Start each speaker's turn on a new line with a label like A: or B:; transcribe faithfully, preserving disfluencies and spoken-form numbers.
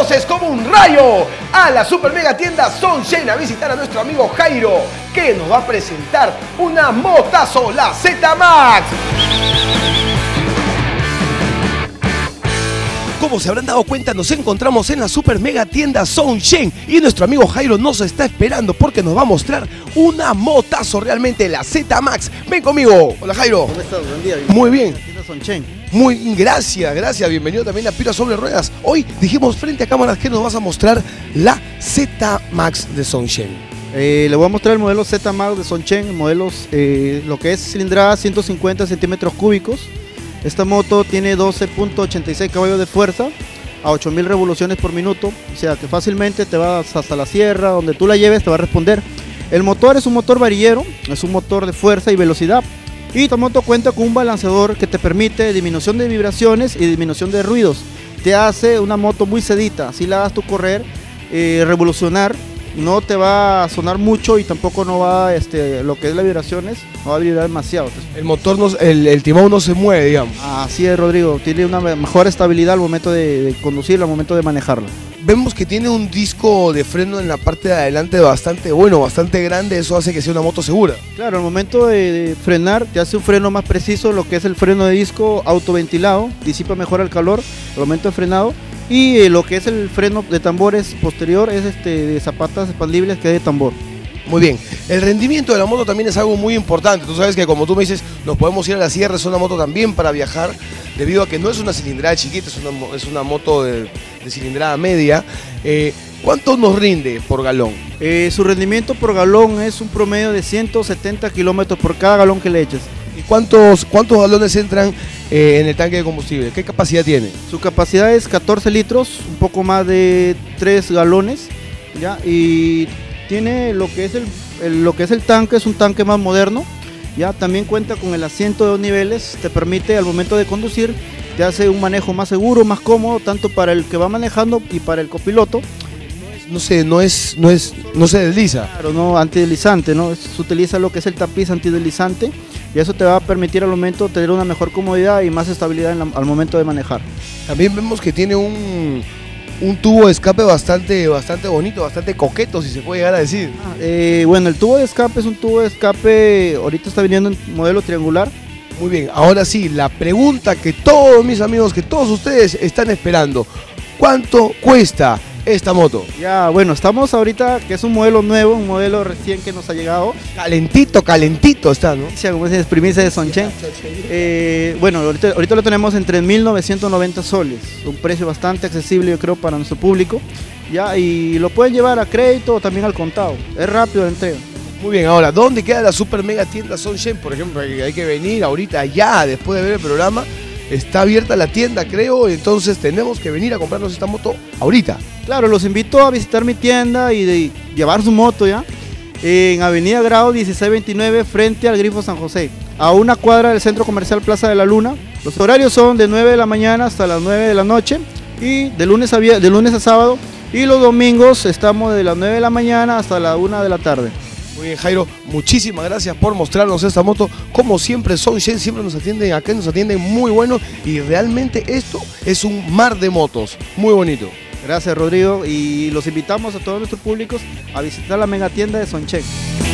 A: entonces como un rayo a la super mega tienda Songshen a visitar a nuestro amigo Jairo, que nos va a presentar una motazo, la Z Max. Como se habrán dado cuenta, nos encontramos en la super mega tienda Songshen y nuestro amigo Jairo nos está esperando porque nos va a mostrar una motazo, realmente la Z Max. Ven conmigo. Hola Jairo.
B: ¿Cómo estás? Buen día.
A: Muy bien.
B: Tienda Songshen.
A: Muy bien, gracias, gracias. Bienvenido también a Piro sobre Ruedas. Hoy dijimos frente a cámaras que nos vas a mostrar la Z Max de Songshen.
B: Eh, le voy a mostrar el modelo Z Max de Songshen, modelos, eh, lo que es cilindrada ciento cincuenta centímetros cúbicos. Esta moto tiene doce punto ochenta y seis caballos de fuerza a ocho mil revoluciones por minuto, o sea que fácilmente te vas hasta la sierra, donde tú la lleves te va a responder. El motor es un motor varillero, es un motor de fuerza y velocidad, y esta moto cuenta con un balanceador que te permite disminución de vibraciones y disminución de ruidos. Te hace una moto muy sedita, si la das tú correr, eh, revolucionar, no te va a sonar mucho y tampoco no va, este, lo que es las vibraciones, no va a vibrar demasiado.
A: El motor, no, el, el timón no se mueve, digamos.
B: Así es, Rodrigo, tiene una mejor estabilidad al momento de, de conducirla, al momento de manejarla.
A: Vemos que tiene un disco de freno en la parte de adelante bastante bueno, bastante grande, eso hace que sea una moto segura.
B: Claro, al momento de, de frenar te hace un freno más preciso, lo que es el freno de disco autoventilado, disipa mejor el calor al momento de frenado. Y eh, lo que es el freno de tambores posterior es este de zapatas expandibles que es de tambor.
A: Muy bien, el rendimiento de la moto también es algo muy importante. Tú sabes que como tú me dices, nos podemos ir a la sierra, es una moto también para viajar, debido a que no es una cilindrada chiquita, es una, es una moto de, de cilindrada media. Eh, ¿Cuánto nos rinde por galón?
B: Eh, su rendimiento por galón es un promedio de ciento setenta kilómetros por cada galón que le eches.
A: ¿Y cuántos, cuántos galones entran eh, en el tanque de combustible? ¿Qué capacidad tiene?
B: Su capacidad es catorce litros, un poco más de tres galones, ¿ya? Y tiene lo que es el, el, lo que es el tanque, es un tanque más moderno, ¿ya? También cuenta con el asiento de dos niveles, te permite al momento de conducir, te hace un manejo más seguro, más cómodo, tanto para el que va manejando y para el copiloto.
A: No sé, no es, no es, no se desliza.
B: Claro, no, antideslizante, ¿no? Se utiliza lo que es el tapiz antideslizante y eso te va a permitir al momento tener una mejor comodidad y más estabilidad en la, al momento de manejar.
A: También vemos que tiene un, un tubo de escape bastante, bastante bonito, bastante coqueto, si se puede llegar a decir.
B: Ah, eh, bueno, el tubo de escape es un tubo de escape, ahorita está viniendo en modelo triangular.
A: Muy bien, ahora sí, la pregunta que todos mis amigos, que todos ustedes están esperando, ¿cuánto cuesta esta moto?
B: Ya, bueno, estamos ahorita, que es un modelo nuevo, un modelo recién que nos ha llegado.
A: Calentito, calentito está, ¿no?
B: Como es primicia de Songshen. Eh, bueno, ahorita, ahorita lo tenemos en tres mil novecientos noventa soles, un precio bastante accesible yo creo para nuestro público. Ya, y lo pueden llevar a crédito o también al contado, es rápido la entrega.
A: Muy bien, ahora, ¿dónde queda la super mega tienda Songshen? Por ejemplo, hay, hay que venir ahorita ya, después de ver el programa. Está abierta la tienda, creo, entonces tenemos que venir a comprarnos esta moto ahorita.
B: Claro, los invito a visitar mi tienda y de llevar su moto ya en Avenida Grau dieciséis veintinueve frente al Grifo San José, a una cuadra del Centro Comercial Plaza de la Luna. Los horarios son de nueve de la mañana hasta las nueve de la noche y de lunes a, de lunes a sábado, y los domingos estamos de las nueve de la mañana hasta la una de la tarde.
A: Muy bien, Jairo, muchísimas gracias por mostrarnos esta moto. Como siempre, Songshen siempre nos atienden, acá nos atienden muy bueno y realmente esto es un mar de motos, muy bonito.
B: Gracias, Rodrigo, y los invitamos a todos nuestros públicos a visitar la mega tienda de Songshen.